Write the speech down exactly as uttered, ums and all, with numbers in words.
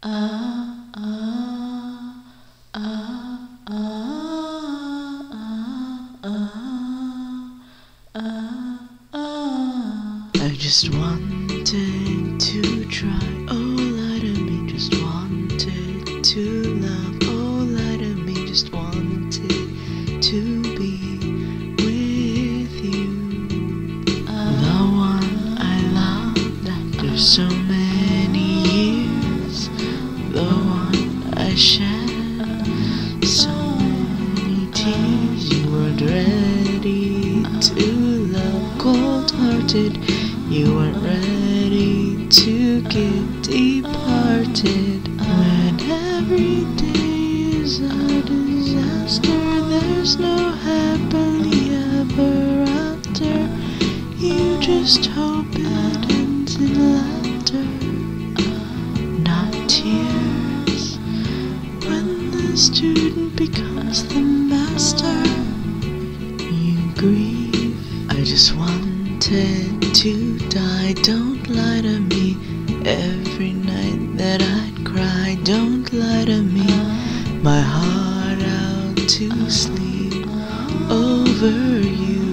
Ah, ah, ah, ah, ah, ah, ah. I just wanted to try, oh lie to me, just wanted to love, oh lie to me, just wanted to be with you. The one I loved after so many years, the one I shed so many tears. You weren't ready to love cold-hearted, you weren't ready to give deep-hearted. When every day is a disaster, there's no happily ever after. You just hope it ends in laughter, not tears. When the student becomes the master, you grieve. I just wanted to die, don't lie to me. Every night that I'd cry, don't lie to me. My heart out to sleep over you.